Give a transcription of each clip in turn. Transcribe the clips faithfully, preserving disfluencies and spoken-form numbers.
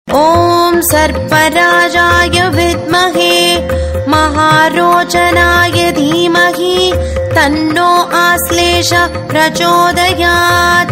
ॐ सर्पराजाय विद्महे महारोचनाय धीमहि तन्नो आश्लेष प्रचोदयात्।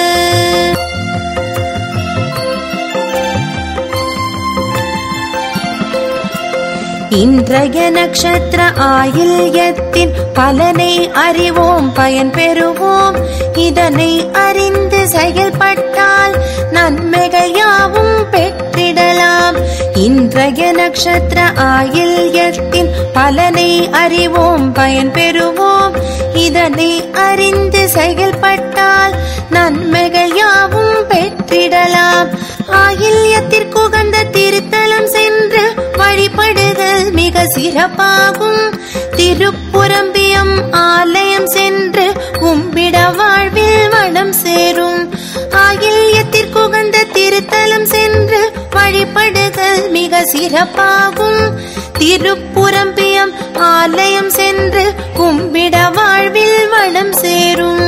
இன்றைய நட்சத்திர ஆயில்யத்தின் பலனை அறிவோம், பயன் பெறுவோம். இதனை அறிந்து செயல்பட்டால் நன்மைகள் யாவும் பெற்றிடலாம். இன்றைய நட்சத்திர ஆயில்யத்தின் பலனை அறிவோம், பயன் பெறுவோம். இதனை அறிந்து செயல்பட்டால் நன்மைகள் யாவும் பெற்றிடலாம். ஆயில்யத்திற்கு உகந்த திருத்தலம் சென்று வழிபடுதல் மிக சிறப்பாகும். திருப்புரம்பியம் ஆலயம் சென்று கும்பிட வாழ்வில் வளம் சேரும். ஆயில்யத்திற்கு உகந்த திருத்தலம் சென்று வழிபடுதல் மிக சிறப்பாகும். திருப்புரம்பியம் ஆலயம் சென்று கும்பிட வாழ்வில் வளம் சேரும்.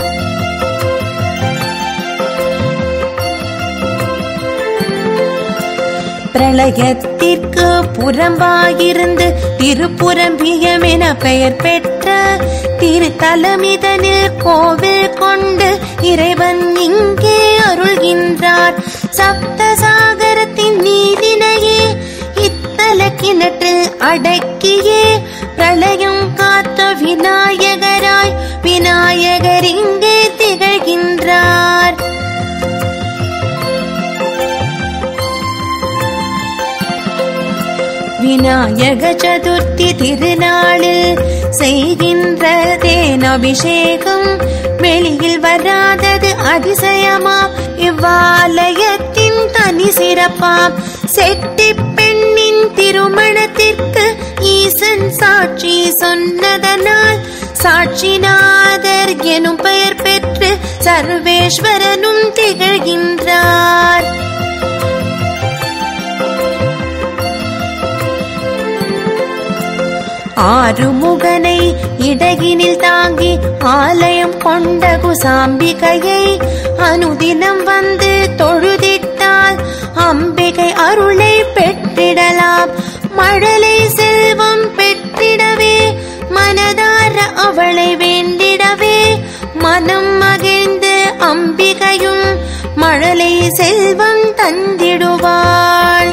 பிரளயத்திற்கு புறம்பாயிருந்து திருப்புரம்பியம் என பெயர் பெற்ற திருத்தலமிதனில் கோவில் கொண்டு இறைவன் இங்கே அருள்கின்றார். சப்தசாகரத்தின் நீரினையே இத்தல கிணற்றில் அடக்கியே பிரளயம் காத்த விநாயகராய் விநாயகர் இங்கே திகழ்கின்றார். விநாயக சதுர்த்தி திருநாளில் செய்கின்ற தேன் அபிஷேகம் வெளியில் வராதது அதிசயமாம். இவ்வாலயத்தின் தனி சிறப்பாம். செட்டி பெண்ணின் திருமணத்திற்கு ஈசன் சாட்சி சொன்னதனால் சாட்சிநாதர் எனும் பெயர் பெற்று சர்வேஸ்வரனும் திகழ்கின்றார். ஆறுமுகனை இடையினில் தாங்கி ஆலயம் கொண்ட குசாம்பிகையை அனுதினம் வந்து தொழுதிட்டால் அம்பிகை அருளை பெற்றிடலாம். மழலை செல்வம் பெற்றிடவே மனதார அவளை வேண்டிடவே மனம் மகிழ்ந்து அம்பிகையும் மழலை செல்வம் தந்திடுவாள்.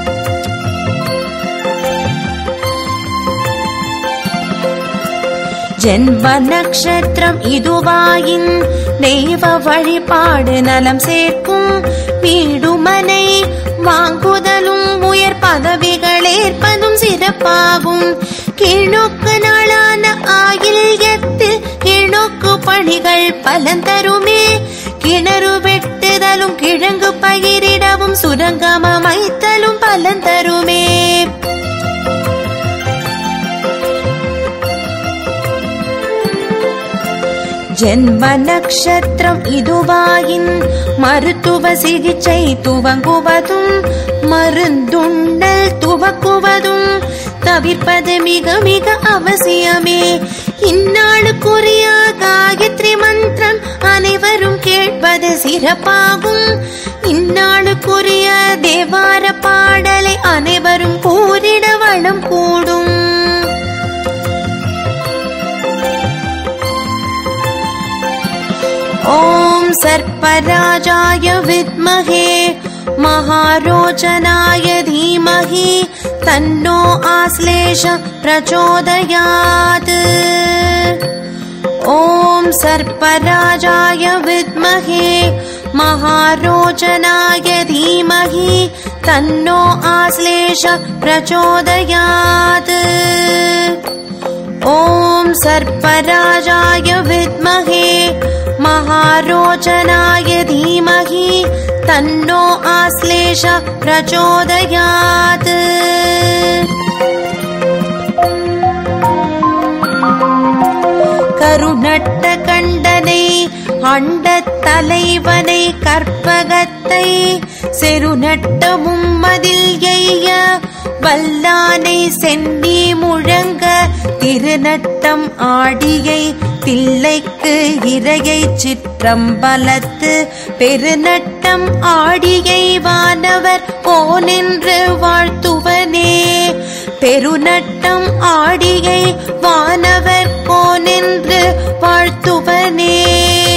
ஜென்ம நட்சத்திரம் இதுவாயின் தெய்வ வழிபாடு நலம் சேர்க்கும். வீடுமனை வாங்குதலும் உயர் பதவிகள் ஏற்பதும் சிறப்பாகும். கிழக்கு நாளான ஆயில்யத்தில் கிழக்கு பணிகள் பலன் தருமே. கிணறு வெட்டுதலும் கிழங்கு பயிரிடவும் சுரங்கம் அமைத்தலும் பலன் தருமே. ஜென்ம நட்சத்திரம் இதுவாயின் மருத்துவ சிகிச்சை துவங்குவதும் மருந்துண்டல் துவக்குவதும் தவிர்ப்பது மிக மிக அவசியமே. இந்நாளுக்குரிய காயத்ரி மந்திரம் அனைவரும் கேட்பது சிறப்பாகும். இந்நாளுக்குரிய தேவார பாடலை அனைவரும் கூறிட வளம் கூடும். ॐ सर्पराजाय विद्महे महारोचनाय धीमहि तन्नो आश्लेष प्रचोदयात्। ॐ सर्पराजाय विद्महे महारोचनाय धीमहि तन्नो आश्लेष प्रचोदयात्। ॐ सर्पराजाय विद्महे महारोचनाय धीमहि तन्नो आश्लेष प्रचोदयात्। கருநட்ட கண்டனை அண்டத் தலைவனை கற்பகத்தை செருநட்ட மும்மதில் எய்ய வல்லானை சென்னி முழங்க திருநட்டம் ஆடியை தில்லைக்கு இரையை சிற்றம்பலத்து பெருநட்டம் ஆடியை வானவர் நின்று வாழ்த்துவனே பெருநட்டம் ஆடியை வானவர் நின்று வாழ்த்துவனே